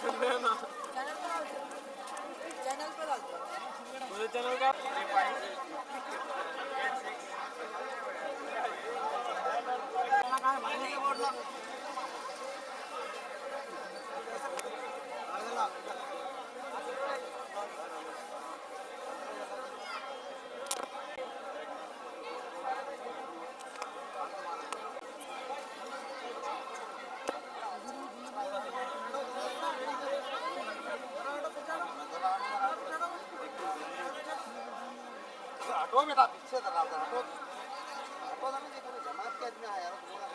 Channel पे डालते मुझे channel का हटो बेटा पीछे हटो हटो ना, जमात के आदमी आया यार।